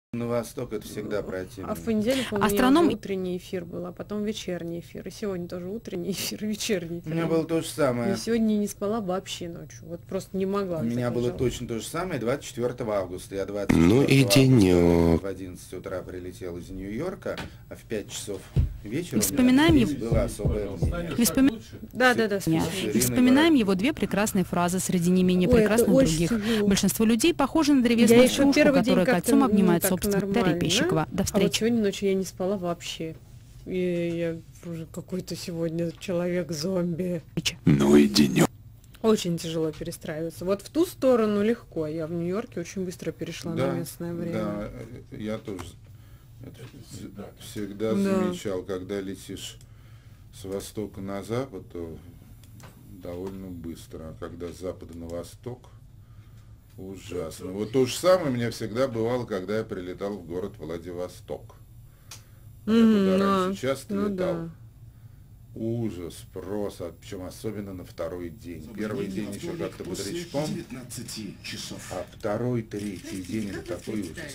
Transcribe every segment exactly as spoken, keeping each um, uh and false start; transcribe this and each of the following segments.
На Восток это всегда противно. А в понедельник у меня Астроном... утренний эфир был, а потом вечерний эфир. И сегодня тоже утренний эфир, и вечерний эфир. У меня было то же самое. И сегодня не спала вообще ночью. Вот просто не могла. У меня было лежала. точно то же самое двадцать четвёртого августа. Я двадцать четвёртого ну и денек. в одиннадцать утра прилетел из Нью-Йорка, а в пять часов вечера И вспоминаем у меня его... было особое мнение. И, вспоми... Да, да, да. И вспоминаем его две прекрасные фразы среди не менее Ой, прекрасных других. тяжело. Большинство людей похожи на Я древесную еще стружку, первый день которая как-то, кольцом ну, обнимает так собственных нормально. Дарьи Пещикова. До А вот встречи. сегодня ночью я не спала вообще. И я уже какой-то сегодня человек-зомби. Ну и денек. Очень тяжело перестраиваться. Вот в ту сторону легко. Я в Нью-Йорке очень быстро перешла Да, на местное время. да, я тоже это всегда Да. замечал, когда летишь с востока на запад, то довольно быстро, а когда с запада на восток, ужасно. Вот то же самое у меня всегда бывало, когда я прилетал в город Владивосток. Я Мгм, туда ну, раньше часто ну летал. да. Ужас просто, причем особенно на второй день. Первый день еще как-то бодрячком, часов. а второй, третий день это такой ужас.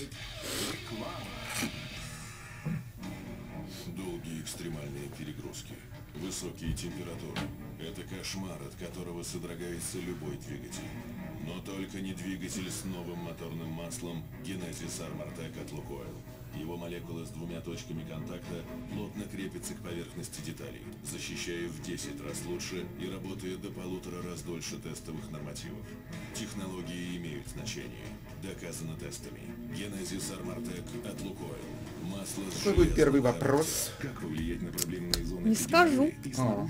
Долгие экстремальные перегрузки, высокие температуры. Это кошмар, от которого содрогается любой двигатель. Но только не двигатель с новым моторным маслом Genesis Armortec от Lukoil. Его молекулы с двумя точками контакта плотно крепятся к поверхности деталей, защищая в десять раз лучше и работая до полутора раз дольше тестовых нормативов. Технологии имеют значение. Доказано тестами. Genesis Armortec от Lukoil. Масло с Какой будет первый железным вопрос? характером. Как повлиять на проблемные зоны? Не скажу. А,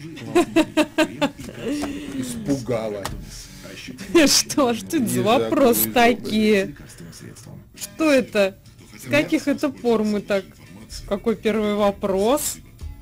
испугала. Что? Что это за Не вопросы забыл, такие? Что это? С каких это пор мы так? Какой первый вопрос?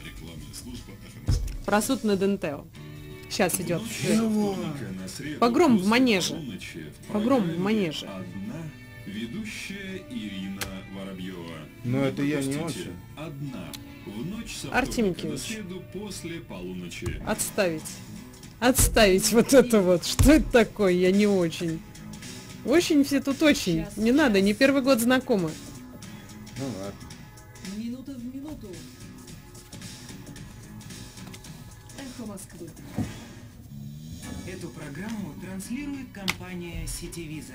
Про суд над Интел. Сейчас идет. Погром в манеже. Погром в манеже. Одна ведущая Ирина Воробьева. Но это я не очень. Одна. В ночь со Артем вторника на Никитич. среду после полуночи. Отставить. Отставить вот это вот. Что это такое? Я не очень. Очень все тут очень. Не надо, не первый год знакомы. Ну ладно. Минута в минуту. Эхо Москвы. Эту программу транслирует компания Сетевизор.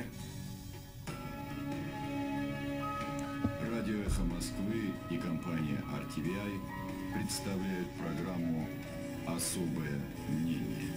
Радио «Эхо Москвы» и компания ар ти ви ай представляют программу «Особое мнение».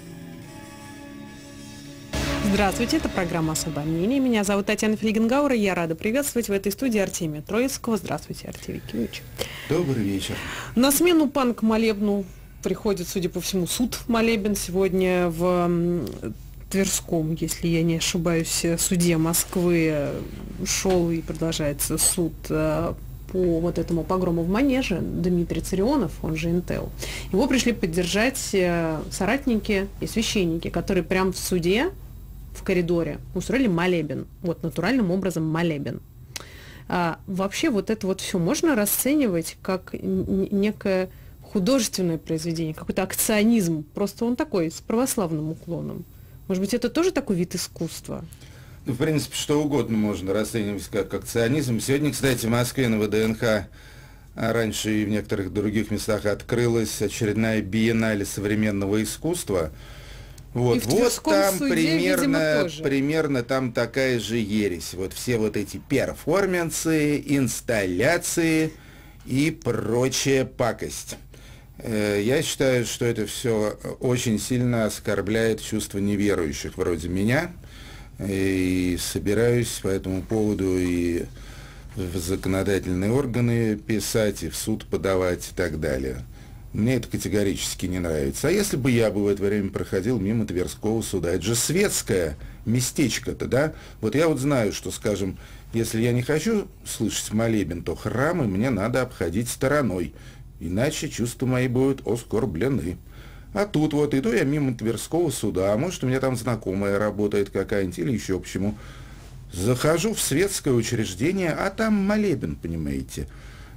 Здравствуйте, это программа «Особое мнение». Меня зовут Татьяна Фельгенгауэр, и я рада приветствовать в этой студии Артемия Троицкого. Здравствуйте, Артемий Кириллович. Добрый вечер. На смену панк-молебну приходит, судя по всему, суд молебен сегодня в м, Тверском, если я не ошибаюсь, суде Москвы шел и продолжается суд э, по вот этому погрому в манеже. Дмитрий Царионов, он же Интел. Его пришли поддержать э, соратники и священники, которые прямо в суде, в коридоре, устроили молебен. Вот натуральным образом молебен. А, вообще вот это вот все можно расценивать как н- некое художественное произведение, какой-то акционизм. Просто он такой, с православным уклоном. Может быть, это тоже такой вид искусства? Ну, в принципе, что угодно можно расценивать как акционизм. Сегодня, кстати, в Москве на вэ дэ эн ха, а раньше и в некоторых других местах, открылась очередная биеннале современного искусства. Вот, И в вот Тверском там суде, примерно, видимо, тоже. примерно там такая же ересь. Вот все вот эти перформансы, инсталляции и прочая пакость. Э, Я считаю, что это все очень сильно оскорбляет чувства неверующих вроде меня. И собираюсь по этому поводу и в законодательные органы писать, и в суд подавать и так далее. Мне это категорически не нравится. А если бы я бы в это время проходил мимо Тверского суда? Это же светское местечко-то, да? Вот я вот знаю, что, скажем, если я не хочу слышать молебен, то храмы мне надо обходить стороной, иначе чувства мои будут оскорблены. А тут вот иду я мимо Тверского суда, а может, у меня там знакомая работает какая-нибудь или еще почему. Захожу в светское учреждение, а там молебен, понимаете.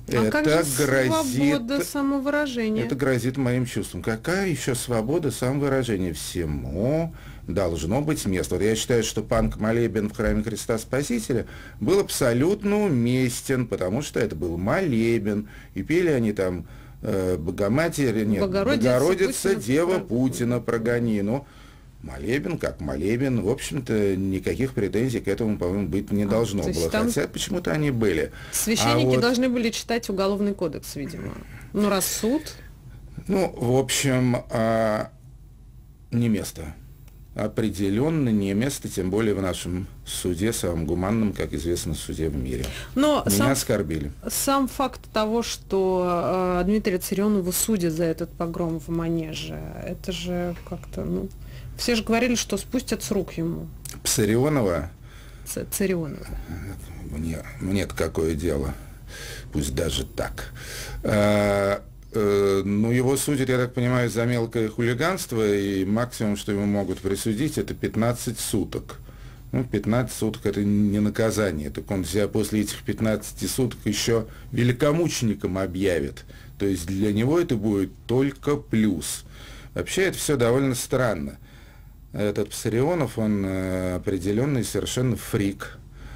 А это как же грозит, свобода самовыражения? это грозит моим чувствам. Какая еще свобода самовыражения? Всему должно быть место. Вот я считаю, что панк-молебен в храме Христа Спасителя был абсолютно уместен, потому что это был молебен, и пели они там э, Богоматерь, нет, Богородица, Богородица Путина, Дева про- Путина прогони. Ну, молебен как молебен, в общем-то, никаких претензий к этому, по-моему, быть не должно то есть было. там Хотя почему-то они были. Священники А вот- должны были читать Уголовный кодекс, видимо. Ну, раз суд... Ну, в общем, а, не место. Определенно не место, тем более в нашем суде, самом гуманном, как известно, суде в мире. Но Меня сам, оскорбили. сам факт того, что э, Дмитрия Царионова судят за этот погром в Манеже, это же как-то, ну... Все же говорили, что спустят с рук ему, Псарионова, Ц- Царионова. мне, мне-то какое дело, пусть даже так. А, э, ну, его судят, я так понимаю, за мелкое хулиганство, и максимум, что ему могут присудить, это пятнадцать суток. Ну, пятнадцать суток это не наказание, так он себя после этих пятнадцати суток еще великомучеником объявит. То есть для него это будет только плюс. Вообще это все довольно странно. Этот Псарионов, он э, определенный совершенно фрик.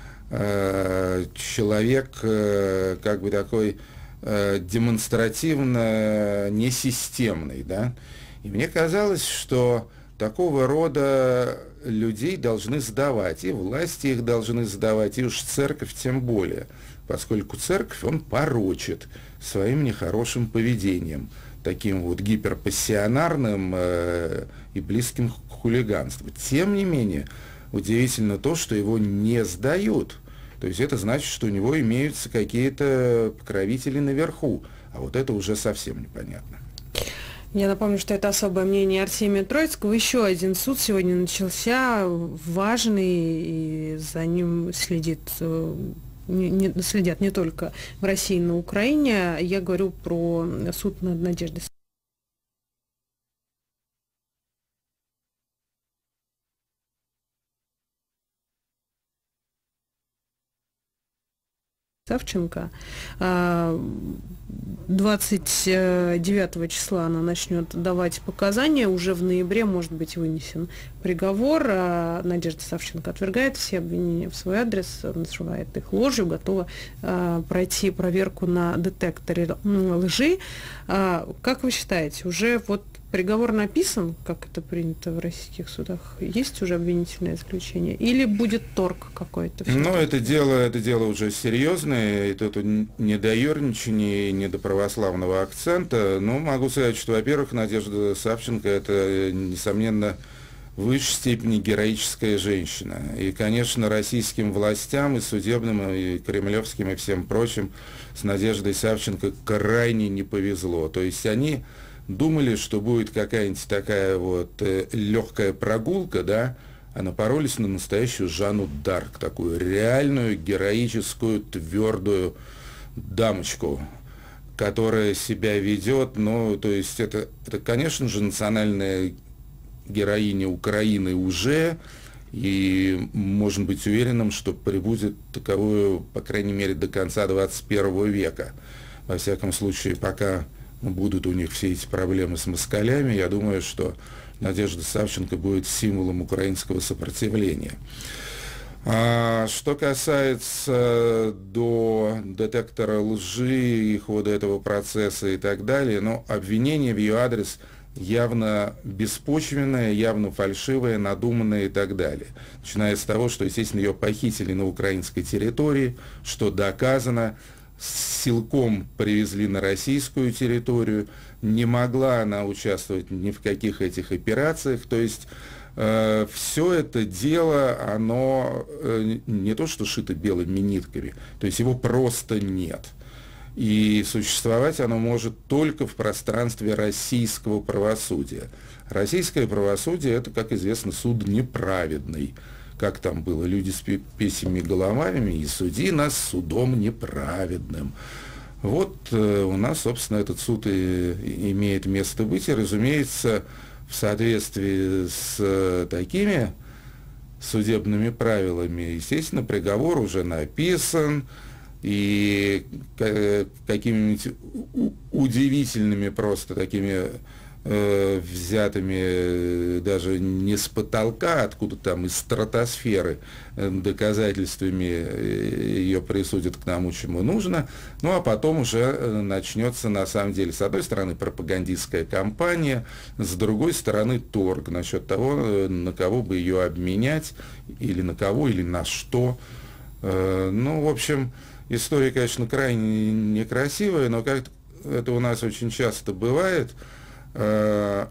Э, человек э, как бы такой э, демонстративно несистемный, да. И мне казалось, что такого рода людей должны сдавать, и власти их должны сдавать, и уж церковь тем более, поскольку церковь он порочит своим нехорошим поведением, таким вот гиперпассионарным э, и близким к хулиганству. Тем не менее, удивительно то, что его не сдают. То есть это значит, что у него имеются какие-то покровители наверху, а вот это уже совсем непонятно. Я напомню, что это особое мнение Артемия Троицкого. Еще один суд сегодня начался, важный, и за ним следит, не, не, следят не только в России, но и на Украине. Я говорю про суд над Надеждой Савченко. двадцать девятого числа она начнет давать показания, уже в ноябре может быть вынесен приговор. Надежда Савченко отвергает все обвинения в свой адрес, называет их ложью, готова пройти проверку на детекторе лжи. Как вы считаете, уже вот приговор написан, как это принято в российских судах? Есть уже обвинительное заключение? Или будет торг какой-то? Ну, это дело, это дело уже серьезное, и тут не до ерничания, не до православного акцента. Но могу сказать, что, во-первых, Надежда Савченко – это, несомненно, в высшей степени героическая женщина. И, конечно, российским властям, и судебным, и кремлевским, и всем прочим с Надеждой Савченко крайне не повезло. То есть они думали, что будет какая-нибудь такая вот э, легкая прогулка, да, а напоролись на настоящую Жанну Дарк, такую реальную, героическую, твердую дамочку, которая себя ведет, ну, то есть это, это, конечно же, национальная героиня Украины уже, и можно быть уверенным, что прибудет таковую, по крайней мере, до конца двадцать первого века. Во всяком случае, пока будут у них все эти проблемы с москалями, я думаю, что Надежда Савченко будет символом украинского сопротивления. А что касается до детектора лжи и хода этого процесса и так далее, но обвинение в ее адрес явно беспочвенное, явно фальшивое, надуманное и так далее. Начиная с того, что, естественно, ее похитили на украинской территории, что доказано, силком привезли на российскую территорию, не могла она участвовать ни в каких этих операциях, то есть э, все это дело, оно э, не то что шито белыми нитками, то есть его просто нет. И существовать оно может только в пространстве российского правосудия. Российское правосудие – это, как известно, суд неправедный. Как там было, люди с песями головами, и суди нас судом неправедным. Вот э, у нас, собственно, этот суд и, и имеет место быть, и, разумеется, в соответствии с э, такими судебными правилами, естественно, приговор уже написан, и какими-нибудь удивительными просто такими э, взятыми даже не с потолка, откуда там из стратосферы доказательствами ее присудят к тому, чему нужно. Ну а потом уже начнется на самом деле с одной стороны пропагандистская кампания, с другой стороны торг насчет того, на кого бы ее обменять, или на кого, или на что. Э, ну, в общем, история, конечно, крайне некрасивая, но как это у нас очень часто бывает, э,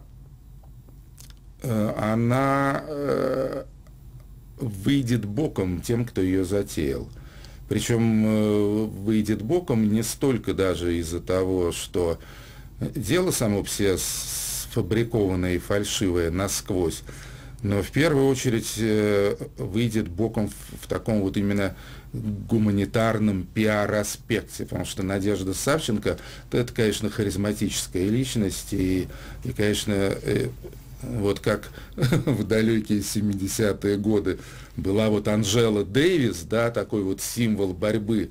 э, она э, выйдет боком тем, кто ее затеял. Причем э, выйдет боком не столько даже из-за того, что дело само по себе сфабрикованное и фальшивое насквозь, но в первую очередь э, выйдет боком в, в таком вот именно гуманитарном пиар-аспекте, потому что Надежда Савченко, это, конечно, харизматическая личность, и, и конечно, э, вот как в далекие семидесятые годы была вот Анжела Дэвис, да, такой вот символ борьбы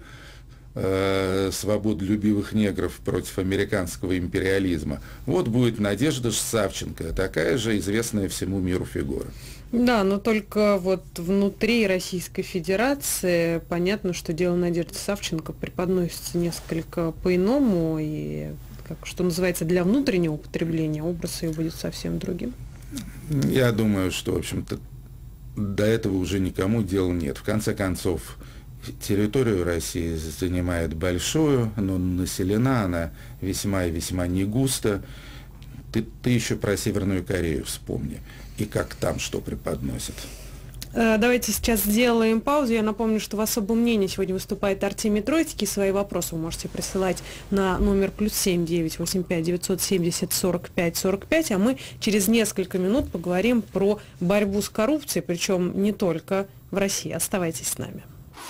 э, свободолюбивых негров против американского империализма. Вот будет Надежда Савченко, такая же известная всему миру фигура. Да, но только вот внутри Российской Федерации понятно, что дело Надежды Савченко преподносится несколько по-иному, и, как, что называется, для внутреннего употребления образ ее будет совсем другим. Я думаю, что, в общем-то, до этого уже никому дела нет. В конце концов, территорию России занимает большую, но населена она весьма и весьма не густо. Ты, ты еще про Северную Корею вспомни. И как там что преподносят. Давайте сейчас сделаем паузу. Я напомню, что в особом мнении сегодня выступает Артемий Троицкий. Свои вопросы вы можете присылать на номер плюс семь девять восемь пять девятьсот семьдесят сорок пять сорок пять, а мы через несколько минут поговорим про борьбу с коррупцией, причем не только в России. Оставайтесь с нами.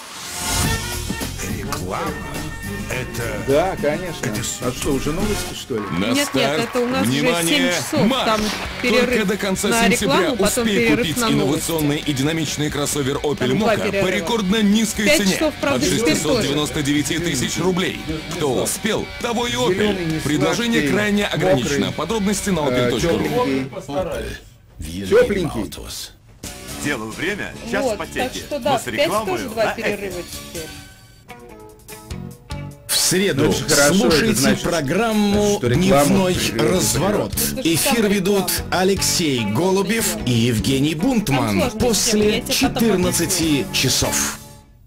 Реклама. Это... Да, конечно. Это а что, уже новости, что ли? На Нет, старт. нет, это у нас Внимание, уже семь часов, марш! там перерыв Только до конца на сентября рекламу, потом успей перерыв купить на инновационный и динамичный кроссовер Opel Там два Mokka перерыва. по рекордно низкой Пять цене часов, правда, от теперь шестисот девяноста девяти тысяч рублей. Кто успел, того и Зеленый, Opel. не Предложение сладкий, крайне мокрый, ограничено. Подробности на opel точка ру. Тепленький. Тепленький. Делаю время, час Вот, потеки. так что да, но в с пять рекламой тоже два на перерыва теперь. В среду Ну, это хорошо, слушайте это значит, программу что рекламу «Дневной придется разворот». Это же Эфир самая ведут реклама. Алексей Голубев и Евгений Бунтман Там сложная после тема, я тебе потом четырнадцати часов.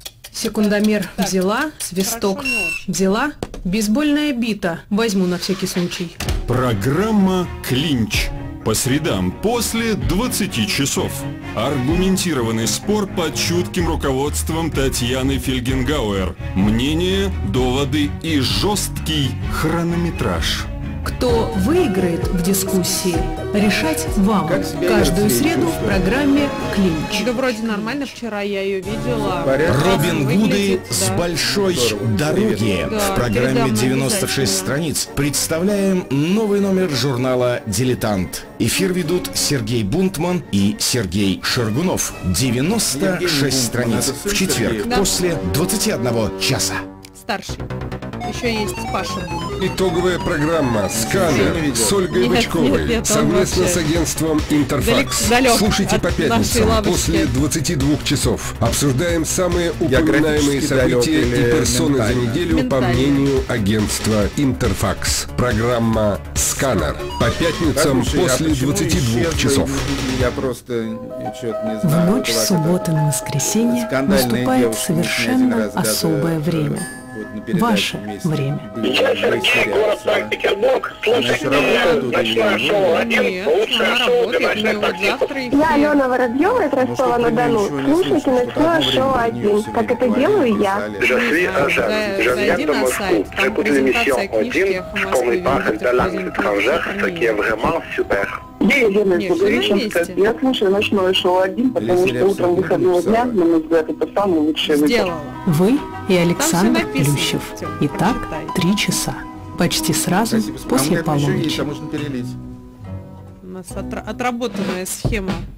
Секундомер взяла, свисток хорошо, не очень. взяла, бейсбольная бита возьму на всякий случай. Программа «Клинч». По средам после двадцати часов. Аргументированный спор под чутким руководством Татьяны Фельгенгауэр. Мнение, доводы и жесткий хронометраж. Кто выиграет в дискуссии, решать вам. Как себя Каждую Ерцлей среду в чувствует? программе «Клинч». Да вроде нормально, вчера я ее видела. Порядок? Робин Гуды Выглядит, с да. большой Здорово. дороги. Да, В программе передам девяносто шесть обязательно. страниц представляем новый номер журнала «Дилетант». Эфир ведут Сергей Бунтман и Сергей Шаргунов. девяносто шесть Бунтман, страниц это сын в четверг Сергея? Да. после двадцати одного часа. Старший. Еще есть Паша. Итоговая программа «Сканер» видел. с Ольгой Нет, Бычковой нет, нет, он совместно вообще с агентством «Интерфакс». далек- далек Слушайте от по нашей пятницам лавочки. после двадцати двух часов. Обсуждаем самые упоминаемые Географически события далек и или персоны за ментально? неделю по Ментально. мнению агентства «Интерфакс». Программа «Сканер» по пятницам Послушай, а после почему двадцати двух исчезла? часов. Я просто что-то не В знаю. ночь Это с субботы на воскресенье скандальная наступает девушка, мы с ней один совершенно раз даже, особое э, время. вот на передаче Ваше вместе время. были, были город сериалы. Санкт-Петербург. Она Слушайте еще работает тут или ночное шоу нет? один, Нет, лучшее она шоу для работает, у нее ночных вот таксистов. завтра Я эфир. Алена Воробьева из Ростова-на-Дону. чтобы про неё ничего не Слушайте слышно, ночное что шоу одно время один, про неё как всё это время делаю я. писали. Je suis un jeune. Да, Je зайди viens de на Moscou. сайт, там J'écoute l'émission презентация книжки один, «Эхо qu'on Москвы», me parle de Виктор langues Кузин, étrangères, ce qui est vraiment super. Я Елена Нет, всё на месте. Я слушаю ночное шоу один, потому Или что утром сериал выходного дня, «Сабрина». на мой взгляд, это самый лучший выход. Сделала. Вы и Александр Там всё написано, Плющев. Тём, Итак, прочитай. три часа. Почти сразу Спасибо. после А у меня там еще есть, полуночи. а можно перелить. У нас отра- отработанная схема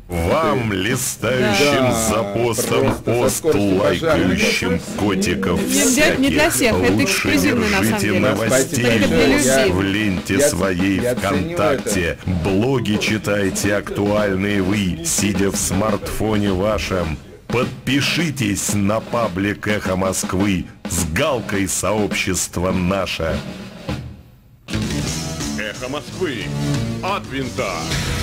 Вам, листающим Да, за постом просто со пост, скоростью лайкающим котиков Не для- не для всех, это лучше эксклюзивно, на самом держите деле. новостей Только для людей. в ленте Я- своей я ценю ВКонтакте. Блоги читайте актуальные вы, сидя в смартфоне вашем. Подпишитесь на паблик «Эхо Москвы» с галкой «Сообщество наше». Эхо Москвы. От винта.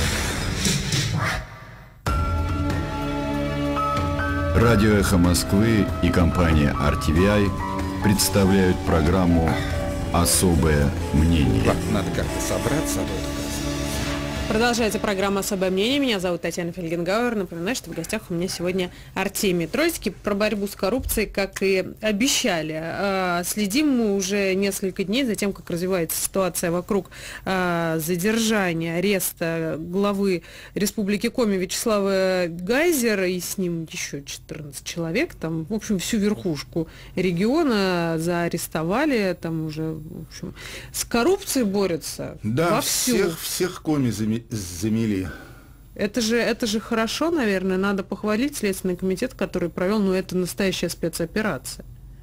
Радио «Эхо Москвы» и компания ар ти ви ай представляют программу «Особое мнение». Надо как-то собраться. Продолжается программа «Особое мнение». Меня зовут Татьяна Фельгенгауэр. Напоминаю, что в гостях у меня сегодня Артемий Троицкий. Про борьбу с коррупцией, как и обещали. Следим мы уже несколько дней за тем, как развивается ситуация вокруг задержания, ареста главы Республики Коми Вячеслава Гайзера и с ним еще четырнадцать человек. Там, в общем, всю верхушку региона заарестовали. Там уже, в общем, с коррупцией борются Да, вовсю. всех, всех Коми заме- замели. Это же, это же хорошо, наверное, надо похвалить Следственный комитет, который провел, ну, это настоящая спецоперация.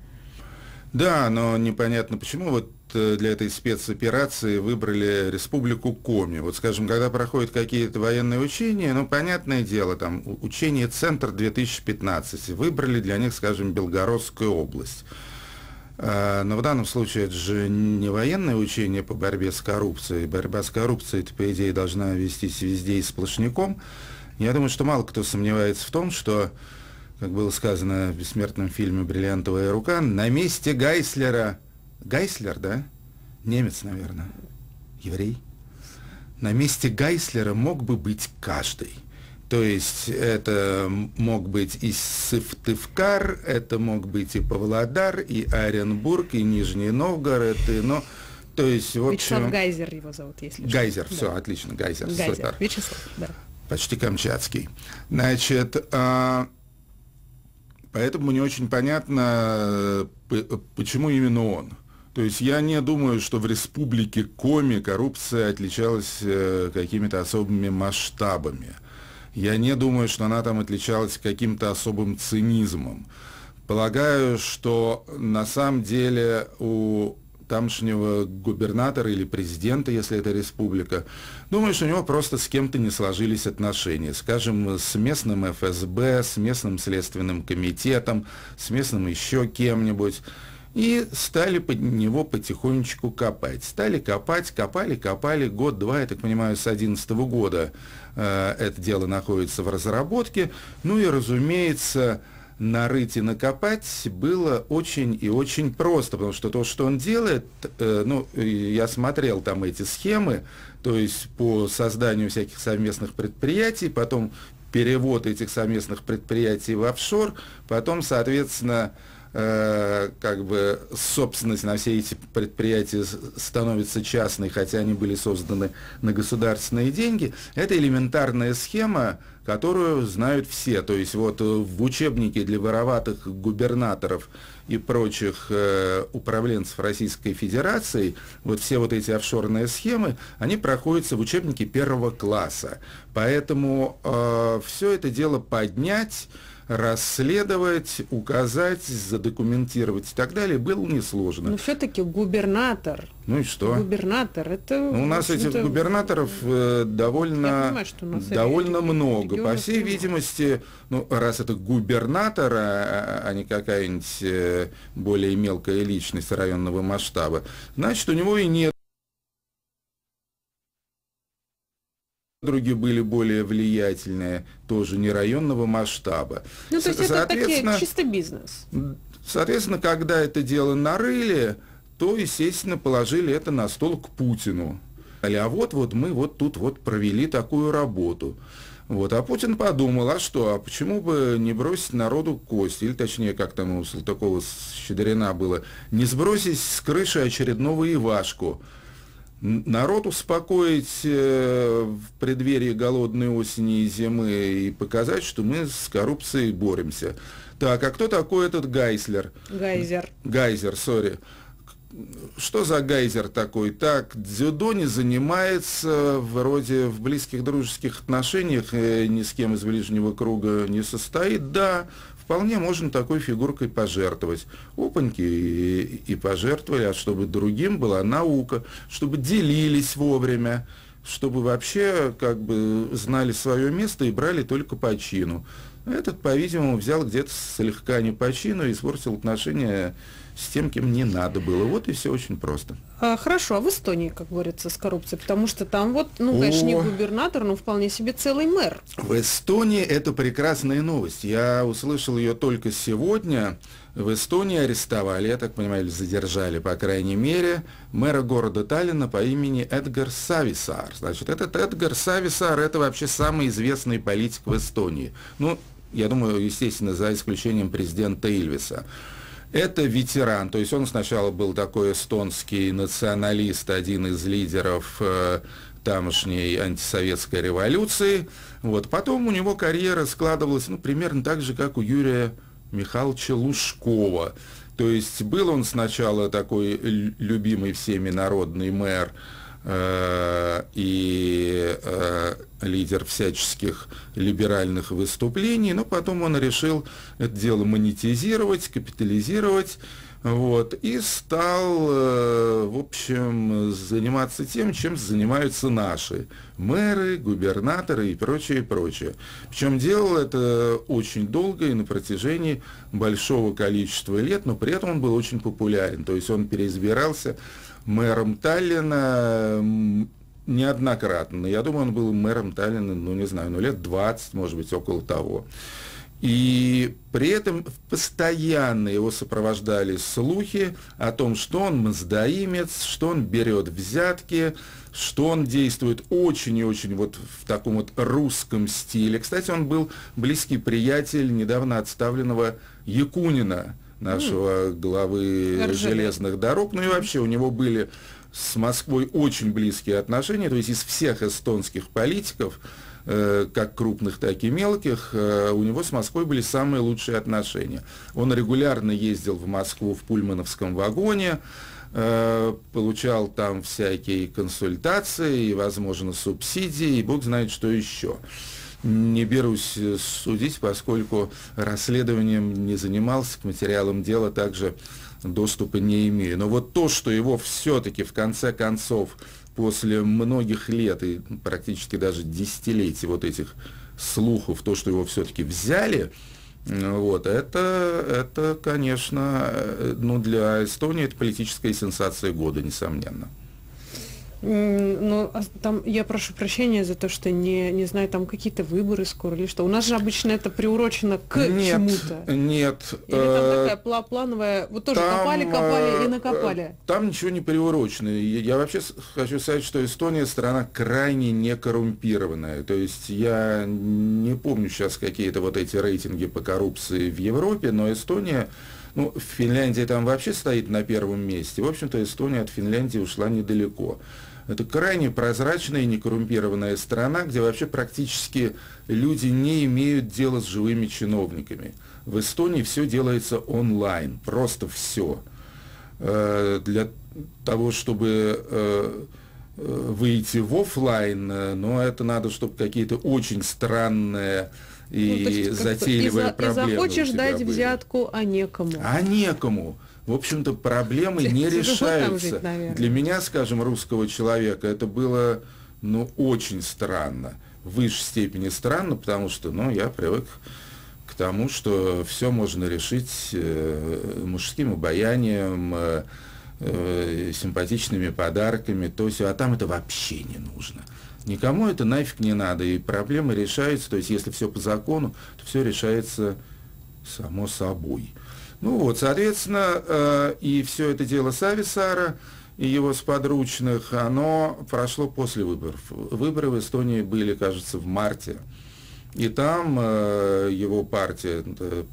Да, но непонятно, почему вот э, для этой спецоперации выбрали Республику Коми. Вот, скажем, когда проходят какие-то военные учения, ну, понятное дело, там, у- учение «Центр две тысячи пятнадцать», выбрали для них, скажем, Белгородскую область. А, но в данном случае это же не военное учение по борьбе с коррупцией. Борьба с коррупцией, это, по идее, должна вестись везде и сплошняком. Я думаю, что мало кто сомневается в том, что, как было сказано в бессмертном фильме «Бриллиантовая рука», на месте Гайслера... Гайслер, да? Немец, наверное. Еврей. На месте Гайслера мог бы быть каждый. То есть это мог быть и Сыктывкар, это мог быть и Павлодар, и Оренбург, и Нижний Новгород, и, ну, то есть, в общем... Вячеслав Гайзер его зовут, если Гайзер, что. все, Да. отлично, Гайзер. Гайзер, супер. Вячеслав, да. Почти камчатский. Значит, а, поэтому не очень понятно, п- почему именно он. То есть я не думаю, что в Республике Коми коррупция отличалась э, какими-то особыми масштабами. Я не думаю, что она там отличалась каким-то особым цинизмом. Полагаю, что на самом деле у тамошнего губернатора или президента, если это республика, думаю, что у него просто с кем-то не сложились отношения. Скажем, с местным эф эс бэ, с местным следственным комитетом, с местным еще кем-нибудь. И стали под него потихонечку копать. Стали копать, копали, копали. Год-два, я так понимаю, с две тысячи одиннадцатого года э, это дело находится в разработке. Ну и, разумеется, нарыть и накопать было очень и очень просто, потому что то, что он делает, э, ну, я смотрел там эти схемы, то есть по созданию всяких совместных предприятий, потом перевод этих совместных предприятий в офшор, потом, соответственно, как бы собственность на все эти предприятия становится частной, хотя они были созданы на государственные деньги. Это элементарная схема, которую знают все. То есть вот в учебнике для вороватых губернаторов и прочих э, управленцев Российской Федерации вот все вот эти офшорные схемы, они проходятся в учебнике первого класса. Поэтому э, все это дело поднять, расследовать, указать, задокументировать и так далее было несложно. Но все-таки губернатор. Ну и что? Губернатор, это... Ну, у нас этих губернаторов э, довольно, понимаю, что у нас довольно регион, много. По всей много. видимости, ну, раз это губернатор, а, а не какая-нибудь э, более мелкая личность районного масштаба, значит, у него и нет. Другие были более влиятельные, тоже не районного масштаба. Ну, то есть это такие чисто бизнес. Соответственно, когда это дело нарыли, то, естественно, положили это на стол к Путину. А вот, вот мы вот тут вот провели такую работу. Вот, а Путин подумал, а что, а почему бы не бросить народу кости, или точнее, как там у Салтыкова-Щедрина было, не сбросить с крыши очередного Ивашку. Народ успокоить э, в преддверии голодной осени и зимы и показать, что мы с коррупцией боремся. Так, а кто такой этот Гайслер? Гайзер. Гайзер, сори. что за гейзер такой? Так, дзюдо не занимается, вроде в близких дружеских отношениях, ни с кем из ближнего круга не состоит. Да, вполне можно такой фигуркой пожертвовать. Опаньки и, и пожертвовали, а чтобы другим была наука, чтобы делились вовремя, чтобы вообще как бы знали свое место и брали только по чину. Этот, по-видимому, взял где-то слегка не по чину и испортил отношения с тем, кем не надо было. Вот и все очень просто. А, хорошо, а в Эстонии как борется с коррупцией? Потому что там вот, ну, конечно, не губернатор, но вполне себе целый мэр. В Эстонии это прекрасная новость. Я услышал ее только сегодня. В Эстонии арестовали, я так понимаю, или задержали, по крайней мере, мэра города Таллина по имени Эдгар Сависар. Значит, этот Эдгар Сависар – это вообще самый известный политик в Эстонии. Ну, я думаю, естественно, за исключением президента Ильвеса. Это ветеран, то есть он сначала был такой эстонский националист, один из лидеров э, тамошней антисоветской революции. Вот. Потом у него карьера складывалась, ну, примерно так же, как у Юрия Михайловича Лужкова. То есть был он сначала такой любимый всеми народный мэр э, и э, лидер всяческих либеральных выступлений, но потом он решил это дело монетизировать, капитализировать, вот, и стал, э, в общем, заниматься тем, чем занимаются наши мэры, губернаторы и прочее, прочее. Причем делал это очень долго и на протяжении большого количества лет, но при этом он был очень популярен. То есть он переизбирался мэром Таллина неоднократно. Я думаю, он был мэром Таллина, ну, не знаю, ну, лет двадцать, может быть, около того. И при этом постоянно его сопровождали слухи о том, что он мздоимец, что он берет взятки, что он действует очень и очень вот в таком вот русском стиле. Кстати, он был близкий приятель недавно отставленного Якунина, нашего главы Ржевец. железных дорог. Ну и вообще у него были с Москвой очень близкие отношения. То есть из всех эстонских политиков, как крупных, так и мелких, у него с Москвой были самые лучшие отношения. Он регулярно ездил в Москву в пульмановском вагоне, получал там всякие консультации и, возможно, субсидии, и бог знает, что еще. Не берусь судить, поскольку расследованием не занимался, к материалам дела также доступа не имею. Но вот то, что его все-таки в конце концов после многих лет и практически даже десятилетий вот этих слухов, то, что его все-таки взяли, вот, это, это, конечно, ну, для Эстонии это политическая сенсация года, несомненно. Ну, там, я прошу прощения за то, что не, не знаю, там какие-то выборы скоро или что. У нас же обычно это приурочено к нет, чему-то. Нет. Или там такая пла плановая, вот тоже там, копали, копали и накопали. Там ничего не приурочено. Я, я вообще хочу сказать, что Эстония страна крайне некоррумпированная. То есть я не помню сейчас какие-то вот эти рейтинги по коррупции в Европе, но Эстония, ну, Финляндия там вообще стоит на первом месте. В общем-то, Эстония от Финляндии ушла недалеко. Это крайне прозрачная и некоррумпированная страна, где вообще практически люди не имеют дела с живыми чиновниками. В Эстонии все делается онлайн, просто все. Для того, чтобы выйти в офлайн, но это надо, чтобы какие-то очень странные и ну, затейливые и проблемы. И захочешь дать были. Взятку, а некому. А некому. В общем-то, проблемы не решаются. Жить, Для меня, скажем, русского человека, это было, ну, очень странно. В высшей степени странно, потому что, ну, я привык к тому, что все можно решить э, мужским обаянием, э, э, симпатичными подарками, то есть, а там это вообще не нужно. Никому это нафиг не надо, и проблемы решаются, то есть, если все по закону, то все решается само собой. Ну вот, соответственно, э, и все это дело Сависара и его сподручных, оно прошло после выборов. Выборы в Эстонии были, кажется, в марте. И там э, его партия,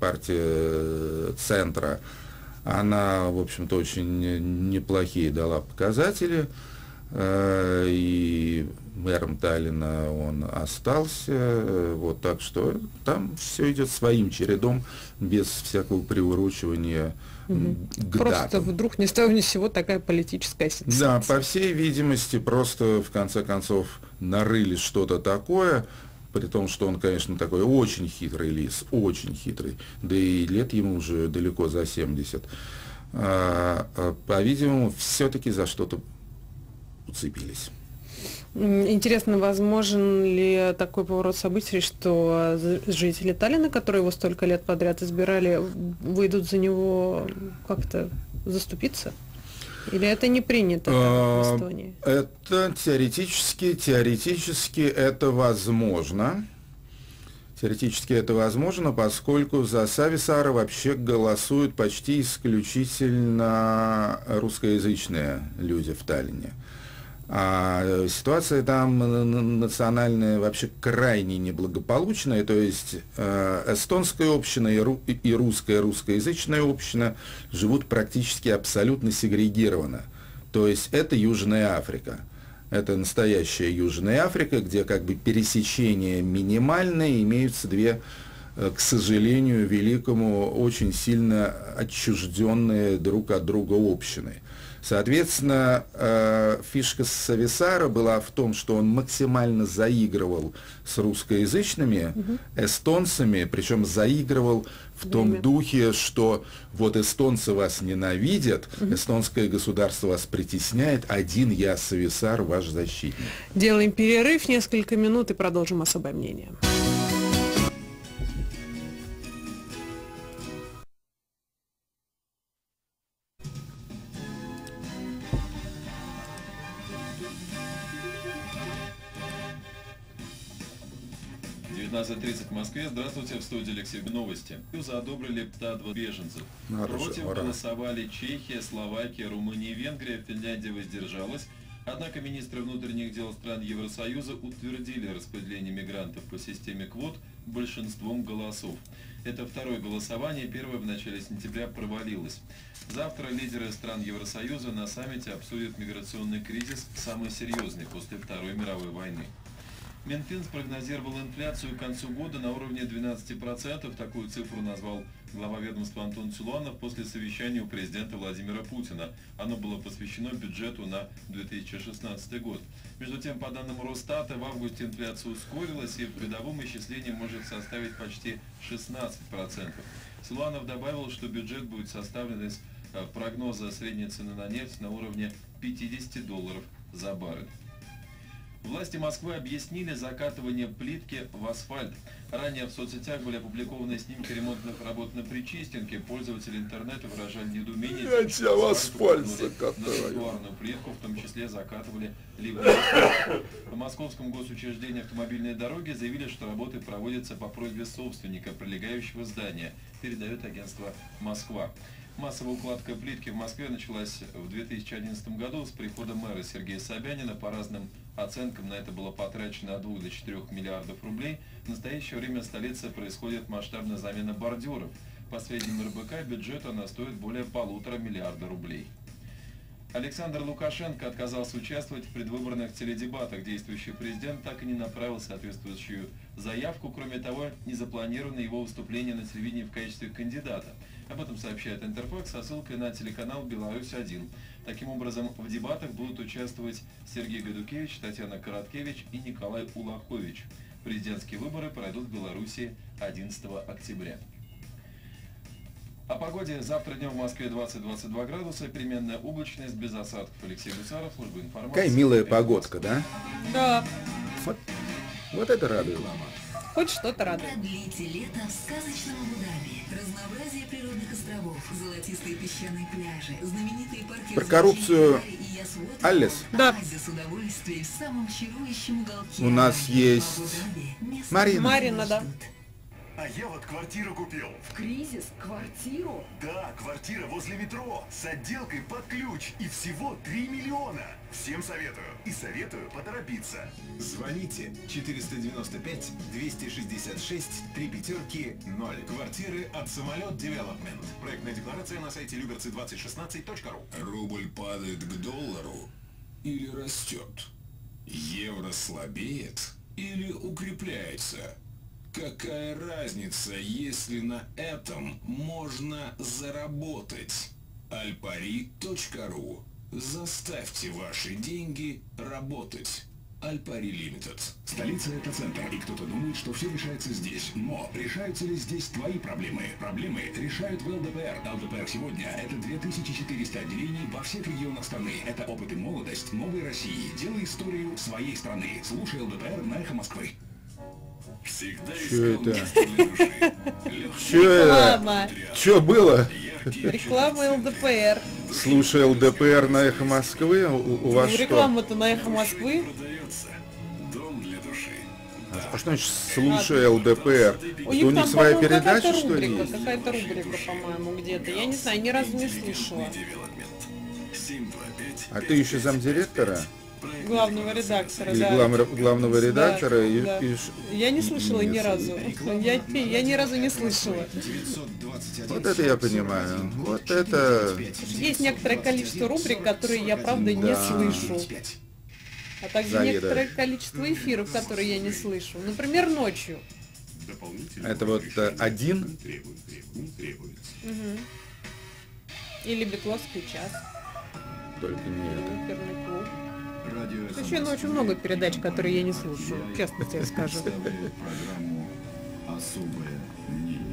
партия центра, она, в общем-то, очень неплохие дала показатели. и мэром Таллина он остался, вот, так что там все идет своим чередом, без всякого приурочивания угу. к Просто датам. вдруг ни с того ни с сего такая политическая ситуация. Да, по всей видимости, просто в конце концов нарыли что-то такое, при том, что он, конечно, такой очень хитрый лис, очень хитрый, да и лет ему уже далеко за семьдесят. А, а, по-видимому, все-таки за что-то уцепились. Интересно, возможен ли такой поворот событий, что жители Таллина, которые его столько лет подряд избирали, выйдут за него как-то заступиться? Или это не принято в Эстонии? Это теоретически, теоретически это возможно. Теоретически это возможно, поскольку за Сависара вообще голосуют почти исключительно русскоязычные люди в Таллине. А ситуация там национальная вообще крайне неблагополучная, то есть эстонская община и русская, русскоязычная община живут практически абсолютно сегрегированно. То есть это Южная Африка. Это настоящая Южная Африка, где как бы пересечение минимальное, имеются две, к сожалению, великому, очень сильно отчужденные друг от друга общины. Соответственно, фишка Сависара была в том, что он максимально заигрывал с русскоязычными угу. эстонцами, причем заигрывал в том Время. духе, что вот эстонцы вас ненавидят, угу. эстонское государство вас притесняет, один я, Сависар, ваш защитник. Делаем перерыв, несколько минут и продолжим особое мнение. девятнадцать тридцать в Москве. Здравствуйте, в студии Алексей. Новости. Союза одобрили два беженцев. Хорошо, Против ура. голосовали Чехия, Словакия, Румыния и Венгрия. Финляндия воздержалась. Однако министры внутренних дел стран Евросоюза утвердили распределение мигрантов по системе квот большинством голосов. Это второе голосование, первое в начале сентября провалилось. Завтра лидеры стран Евросоюза на саммите обсудят миграционный кризис, самый серьезный после Второй мировой войны. Минфин спрогнозировал инфляцию к концу года на уровне двенадцати процентов. Такую цифру назвал глава ведомства Антон Силуанов после совещания у президента Владимира Путина. Оно было посвящено бюджету на две тысячи шестнадцатый год. Между тем, по данным Росстата, в августе инфляция ускорилась и в годовом исчислении может составить почти шестнадцать процентов. Силуанов добавил, что бюджет будет составлен из прогноза средней цены на нефть на уровне пятидесяти долларов за баррель. Власти Москвы объяснили закатывание плитки в асфальт. Ранее в соцсетях были опубликованы снимки ремонтных работ на Причистенке. Пользователи интернета выражали недоумение, Я тебя в асфальт закатываю. На тротуарную плитку, в том числе закатывали ливневую плитку. В Московском госучреждении автомобильной дороги заявили, что работы проводятся по просьбе собственника прилегающего здания, передает агентство «Москва». Массовая укладка плитки в Москве началась в две тысячи одиннадцатом году с прихода мэра Сергея Собянина. По разным оценкам на это было потрачено от двух до четырёх миллиардов рублей. В настоящее время в столице происходит масштабная замена бордюров. По сведениям эр бэ ка, бюджет она стоит более полутора миллиарда рублей. Александр Лукашенко отказался участвовать в предвыборных теледебатах. Действующий президент так и не направил соответствующую заявку. Кроме того, не запланировано его выступление на телевидении в качестве кандидата. Об этом сообщает Интерфакс со ссылкой на телеканал «Беларусь один». Таким образом, в дебатах будут участвовать Сергей Гадукевич, Татьяна Короткевич и Николай Улахович. Президентские выборы пройдут в Беларуси одиннадцатого октября. О погоде. Завтра днем в Москве двадцать — двадцать два градуса, переменная облачность, без осадков. Алексей Гусаров, служба информации. Какая милая погодка, да? Да. Вот, вот это радует. Хоть что-то радует. Продлите лето в сказочном Абу-Даби. Разнообразие природных островов, золотистые песчаные пляжи, знаменитые парки. Про коррупцию Алис. Да. С удовольствием в самом чарующем уголке. У нас есть Марина. Марина, да. А я вот квартиру купил. В кризис? Квартиру? Да, квартира возле метро. С отделкой под ключ. И всего три миллиона. Всем советую. И советую поторопиться. Звоните четыреста девяносто пять двести шестьдесят шесть три пятерки ноль. Квартиры от Самолет Девелопмент. Проектная декларация на сайте люберцы двадцать шестнадцать точка ру. Рубль падает к доллару. или растет? Евро слабеет или укрепляется? Какая разница, если на этом можно заработать? альпари точка ру. Заставьте ваши деньги работать. Альпари Лимитед. Столица — это центр, и кто-то думает, что все решается здесь. Но решаются ли здесь твои проблемы? Проблемы решают в эл дэ пэ эр. эл дэ пэ эр сегодня — это две тысячи четыреста отделений во всех регионах страны. Это опыт и молодость новой России. Делай историю своей страны. Слушай эл дэ пэ эр на Эхо Москвы. Всегда Что это? искал Что это? Что было? Реклама эл дэ пэ эр. Слушай эл дэ пэ эр на Эхо Москвы, у, у вас Ну, что? реклама-то на Эхо Москвы. А что значит слушай эл дэ пэ эр? У Это них у них там, своя по-моему, передача, какая-то что ли, рубрика, есть? какая-то рубрика, по-моему, где-то. Я не знаю, ни разу не слышала. А ты еще замдиректора? Главного редактора, И да. главного, главного редактора? Да, и, да. и- Я не слышала ни разу. Я, я ни разу не слышала. Вот это я понимаю. Вот это... Есть некоторое количество рубрик, которые я, правда, не Да. слышу. А также Завидую. некоторое количество эфиров, которые я не слышу. Например, ночью. Это вот э, один? Мгм. Или Бетловский час. Только не это. Эфирный клуб. Еще ночью много передач, которые я не слушаю. Честно тебе скажу. Особое мнение.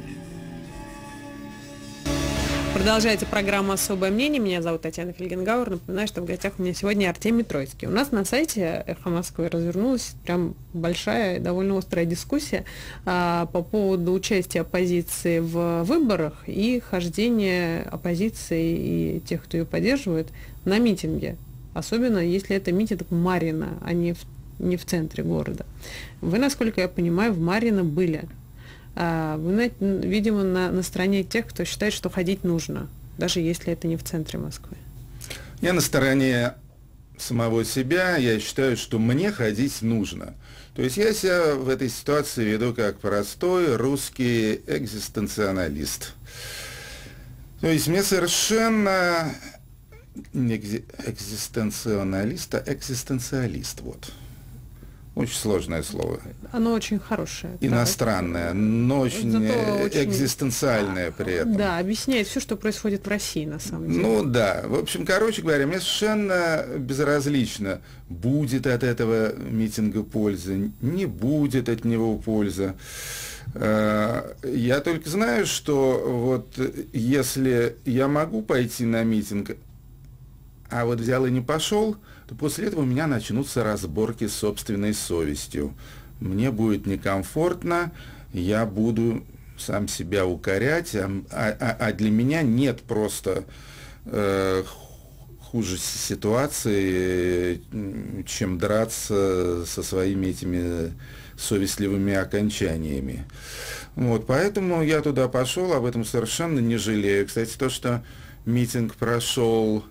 Продолжается программа «Особое мнение». Меня зовут Татьяна Фельгенгауэр. Напоминаю, что в гостях у меня сегодня Артемий Троицкий. У нас на сайте «Эхо Москвы» развернулась прям большая, довольно острая дискуссия а, по поводу участия оппозиции в выборах и хождения оппозиции и тех, кто ее поддерживает, на митинге. Особенно, если это митинг Марьино, а не в, не в центре города. Вы, насколько я понимаю, в Марьино были. А, Вы, на- видимо, на, на стороне тех, кто считает, что ходить нужно, даже если это не в центре Москвы. Я на стороне самого себя, я считаю, что мне ходить нужно. То есть я себя в этой ситуации веду как простой русский экзистенциалист. То есть мне совершенно не экзи- экзистенционалист, а экзистенциалист, вот. Очень сложное слово. Оно очень хорошее. да. Иностранное, но очень Зато очень- экзистенциальное при этом. Да, объясняет все, что происходит в России, на самом деле. Ну да, в общем, короче говоря, мне совершенно безразлично, будет от этого митинга польза, не будет от него польза. Э, Я только знаю, что вот если я могу пойти на митинг, а вот взял и не пошел, то после этого у меня начнутся разборки с собственной совестью. Мне будет некомфортно, я буду сам себя укорять, а, а- а для меня нет просто э, хуже ситуации, м, чем драться со своими этими совестливыми окончаниями. Вот, поэтому я туда пошел, об этом совершенно не жалею. Кстати, то, что митинг прошел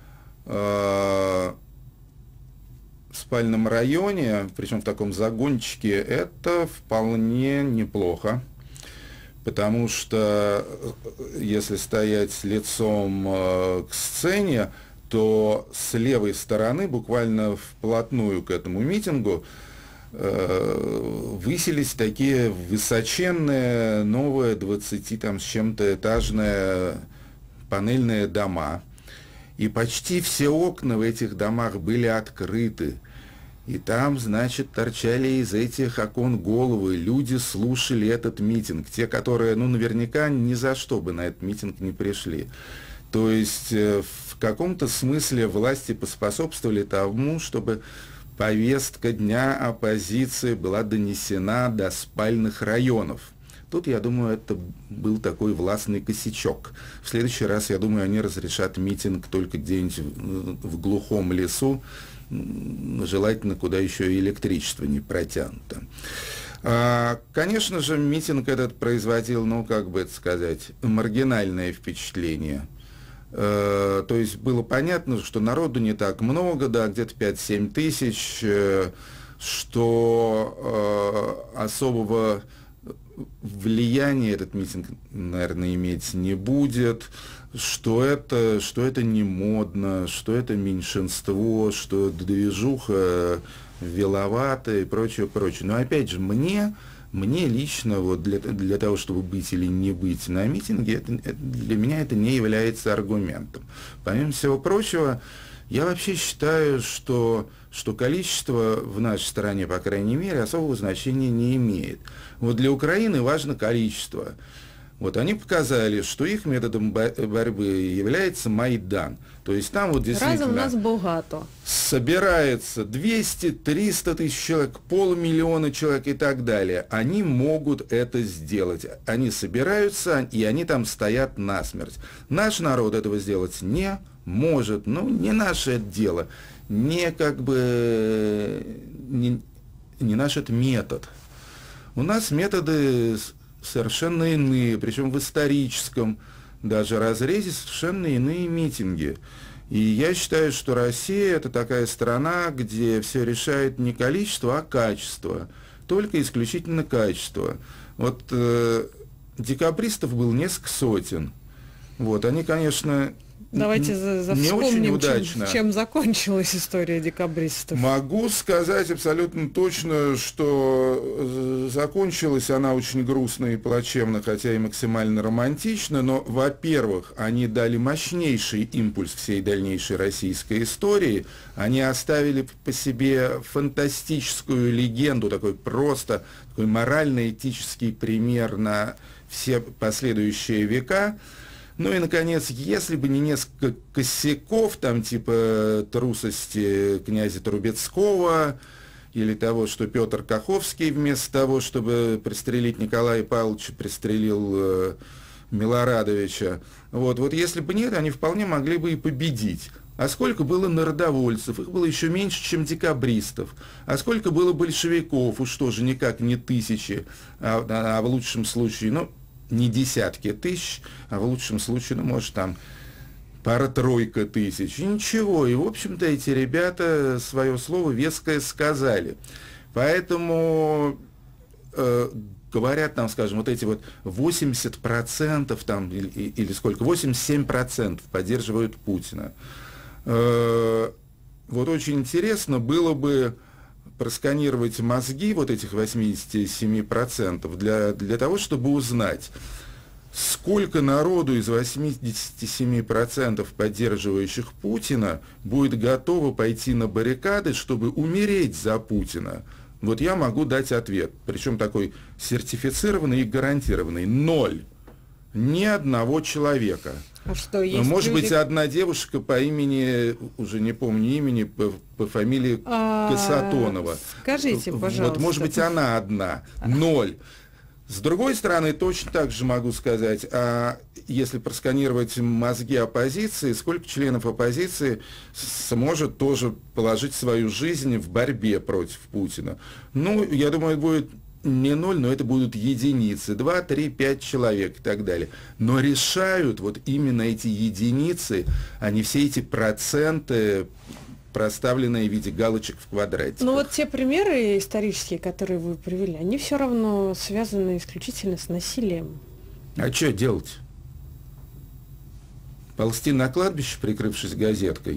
э, в спальном районе, причем в таком загончике, это вполне неплохо. Потому что э, если стоять лицом э, к сцене, то с левой стороны, буквально вплотную к этому митингу, э, высились такие высоченные, новые, двадцати там с чем-то этажные панельные дома. И почти все окна в этих домах были открыты. И там, значит, торчали из этих окон головы. Люди слушали этот митинг. Те, которые, ну, наверняка ни за что бы на этот митинг не пришли. То есть э, в каком-то смысле власти поспособствовали тому, чтобы повестка дня оппозиции была донесена до спальных районов. Тут, я думаю, это был такой властный косячок. В следующий раз, я думаю, они разрешат митинг только где-нибудь в, в глухом лесу, м, желательно, куда еще и электричество не протянуто. А, конечно же, митинг этот производил, ну, как бы это сказать, маргинальное впечатление. Э, то есть было понятно, что народу не так много, да, где-то пять-семь тысяч, э, что э, особого влияния этот митинг, наверное, иметь не будет. что это, что это не модно, что это меньшинство, что движуха веловатая и прочее, прочее. Но опять же, мне, мне лично вот для, для того, чтобы быть или не быть на митинге, это, это, для меня это не является аргументом. Помимо всего прочего, я вообще считаю, что, что количество в нашей стране, по крайней мере, особого значения не имеет. Вот для Украины важно количество. Вот они показали, что их методом борьбы является Майдан. То есть там вот действительно Разом нас багато. Собирается двести-триста тысяч человек, полмиллиона человек и так далее. Они могут это сделать. Они собираются, и они там стоят насмерть. Наш народ этого сделать не может. Ну, не наше это дело. Не как бы... Не, не наш это метод. У нас методы совершенно иные, причем в историческом даже разрезе совершенно иные митинги. И я считаю, что Россия – это такая страна, где все решает не количество, а качество. Только исключительно качество. Вот э, декабристов было несколько сотен. Вот, они, конечно... Давайте за, за не очень удачно. Чем, чем закончилась история декабристов. Могу сказать абсолютно точно, что закончилась она очень грустно и плачевно, хотя и максимально романтично, но, во-первых, они дали мощнейший импульс всей дальнейшей российской истории, они оставили по себе фантастическую легенду, такой просто такой морально-этический пример на все последующие века. Ну и, наконец, если бы не несколько косяков, там, типа трусости князя Трубецкого, или того, что Петр Каховский вместо того, чтобы пристрелить Николая Павловича, пристрелил э, Милорадовича, вот, вот если бы нет, они вполне могли бы и победить. А сколько было народовольцев? Их было еще меньше, чем декабристов. А сколько было большевиков? Уж тоже никак не тысячи, а, а, а в лучшем случае, ну, не десятки тысяч, а в лучшем случае, ну, может, там пара-тройка тысяч. И ничего, и, в общем-то, эти ребята свое слово веское сказали. Поэтому, э, говорят там, скажем, вот эти вот восемьдесят процентов там, или, или сколько, восемьдесят семь процентов поддерживают Путина. Э, вот очень интересно было бы просканировать мозги вот этих восьмидесяти семи процентов для, для того, чтобы узнать, сколько народу из восьмидесяти семи процентов поддерживающих Путина будет готово пойти на баррикады, чтобы умереть за Путина. Вот я могу дать ответ, причем такой сертифицированный и гарантированный. Ноль. Ни одного человека. А что, есть Может люди... быть, одна девушка по имени, уже не помню имени, по, по фамилии а, Касатонова. Скажите, пожалуйста. Вот, может быть, она одна. Ноль. С другой стороны, точно так же могу сказать, а если просканировать мозги оппозиции, сколько членов оппозиции сможет тоже положить свою жизнь в борьбе против Путина? Ну, я думаю, это будет не ноль, но это будут единицы, два, три, пять человек и так далее. Но решают вот именно эти единицы, а не все эти проценты, проставленные в виде галочек в квадрате. Ну вот те примеры исторические, которые вы привели, они все равно связаны исключительно с насилием. А что делать? Ползти на кладбище, прикрывшись газеткой?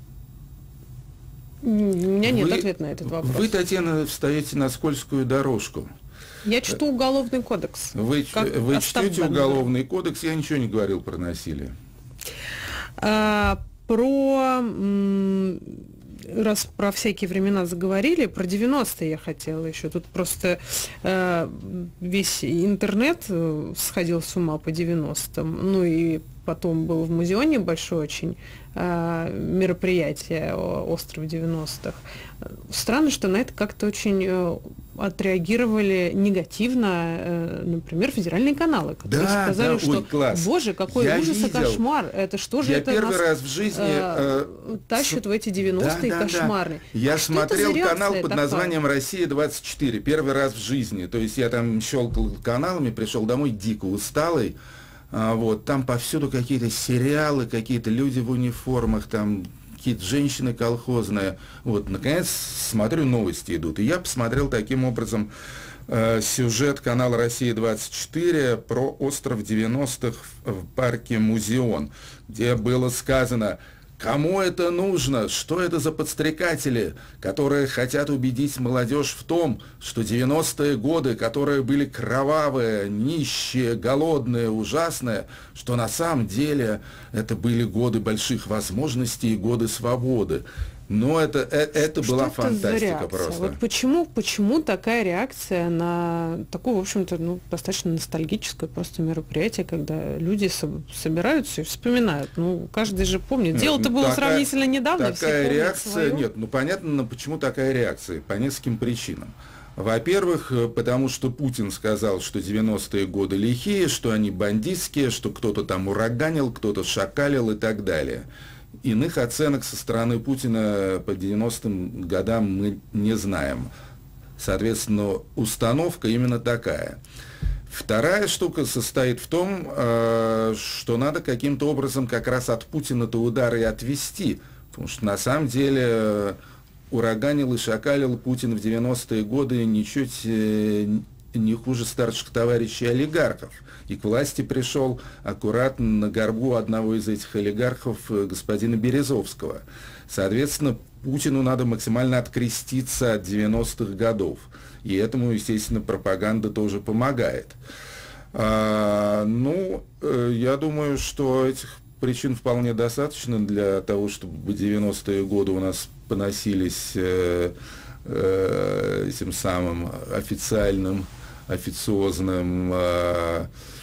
У меня нет вы, ответа на этот вопрос. Вы, Татьяна, встаете на скользкую дорожку. Я чту уголовный кодекс. Вы, вы чтете уголовный кодекс, я ничего не говорил про насилие. А, про... Раз про всякие времена заговорили, про девяностые я хотела еще. Тут просто э, весь интернет сходил с ума по девяностым. Ну и потом было в музеоне большое очень э, мероприятие «Остров девяностых». Странно, что на это как-то очень э, отреагировали негативно, э, например, федеральные каналы, которые да, сказали, да, что ой, класс. Боже, какой я ужас видел. и кошмар, это что же я это первый нас раз в жизни э, э, тащат с... в эти девяностые да, да, кошмарные. Да. Я а смотрел канал под такая? названием «Россия двадцать четыре», первый раз в жизни, то есть я там щелкал каналами, пришел домой дико усталый, а, вот, там повсюду какие-то сериалы, какие-то люди в униформах, там какие-то женщины колхозные. Вот, наконец, смотрю, новости идут. И я посмотрел таким образом э, сюжет канала «Россия двадцать четыре» про остров девяностых в парке Музеон, где было сказано: кому это нужно? Что это за подстрекатели, которые хотят убедить молодежь в том, что девяностые годы, которые были кровавые, нищие, голодные, ужасные, что на самом деле это были годы больших возможностей и годы свободы. Но это, это была Что фантастика это просто. Вот почему, почему такая реакция на такое, в общем-то, ну, достаточно ностальгическое просто мероприятие, когда люди со- собираются и вспоминают. Ну, каждый же помнит. Дело-то было такая, сравнительно недавно, такая все реакция, свое. нет, ну понятно, почему такая реакция, по нескольким причинам. Во-первых, потому что Путин сказал, что девяностые годы лихие, что они бандитские, что кто-то там ураганил, кто-то шакалил и так далее. Иных оценок со стороны Путина по девяностым годам мы не знаем. Соответственно, установка именно такая. Вторая штука состоит в том, что надо каким-то образом как раз от Путина-то удары и отвести. Потому что на самом деле ураганил и шакалил Путин в девяностые годы ничуть не хуже старших товарищей олигархов. И к власти пришел аккуратно на горбу одного из этих олигархов, господина Березовского. Соответственно, Путину надо максимально откреститься от девяностых годов. И этому, естественно, пропаганда тоже помогает. А, ну, я думаю, что этих причин вполне достаточно для того, чтобы девяностые годы у нас поносились э, э, этим самым официальным, официозным э,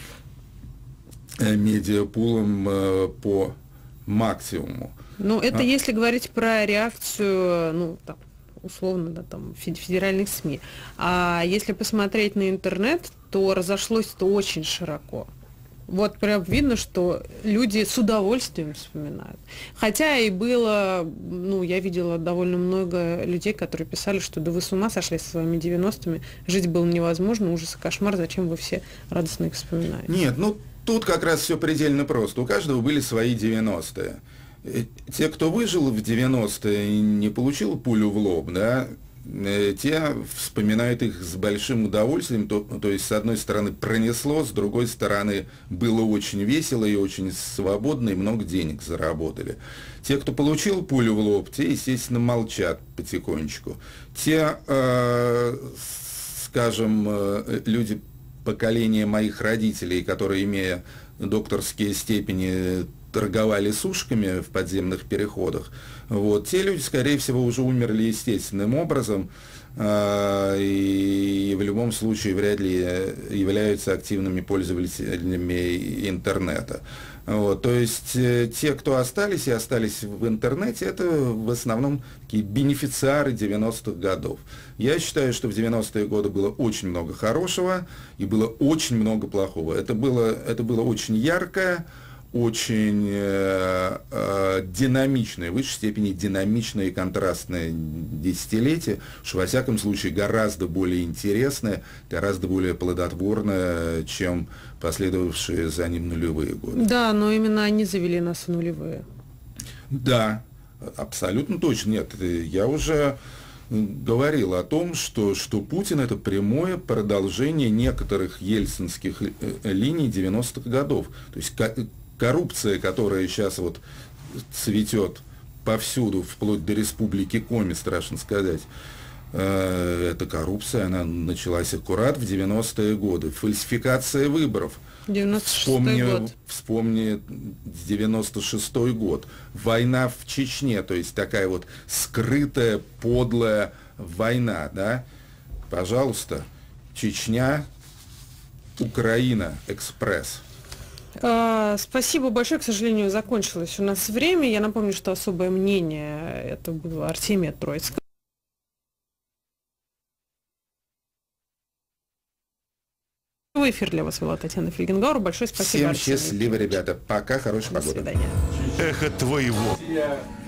медиапулом э, по максимуму. Ну, это а? если говорить про реакцию, ну, там, условно, да, там, федеральных СМИ. А если посмотреть на интернет, то разошлось это очень широко. Вот прям видно, что люди с удовольствием вспоминают. Хотя и было, ну, я видела довольно много людей, которые писали, что да вы с ума сошли со своими девяностыми, жить было невозможно, ужас и кошмар, зачем вы все радостно их вспоминаете? Нет, ну, тут как раз все предельно просто. У каждого были свои девяностые. Те, кто выжил в девяностые и не получил пулю в лоб, да, те вспоминают их с большим удовольствием, то, то есть, с одной стороны, пронесло, с другой стороны, было очень весело и очень свободно, и много денег заработали. Те, кто получил пулю в лоб, те, естественно, молчат потихонечку. Те, э, скажем, э, люди поколения моих родителей, которые, имея докторские степени, торговали сушками в подземных переходах, вот, те люди, скорее всего, уже умерли естественным образом э, и в любом случае вряд ли являются активными пользователями интернета. Вот, то есть э, те, кто остались и остались в интернете, это в основном такие бенефициары девяностых годов. Я считаю, что в девяностые годы было очень много хорошего и было очень много плохого. Это было, это было очень яркое, очень э, э, динамичное, в высшей степени динамичное и контрастное десятилетие, что во всяком случае гораздо более интересное, гораздо более плодотворное, чем последовавшие за ним нулевые годы. Да, но именно они завели нас в нулевые. Да, абсолютно точно. Нет, я уже говорил о том, что, что Путин — это прямое продолжение некоторых ельцинских линий девяностых годов. То есть коррупция, которая сейчас вот цветет повсюду, вплоть до республики Коми, страшно сказать, э, эта коррупция, она началась аккурат в девяностые годы. Фальсификация выборов. девяносто шестой вспомни, год. Вспомни девяносто шестой год. Война в Чечне, то есть такая вот скрытая, подлая война, да? Пожалуйста, Чечня, Украина, экспресс. А, спасибо большое. К сожалению, закончилось у нас время. Я напомню, что особое мнение это было Артемия Троицкого. В эфир для вас вела Татьяна Фельгенгауэр. Большое спасибо. Всем счастливо, ребята. Пока, хорошей погоды. До свидания. Эхо твоего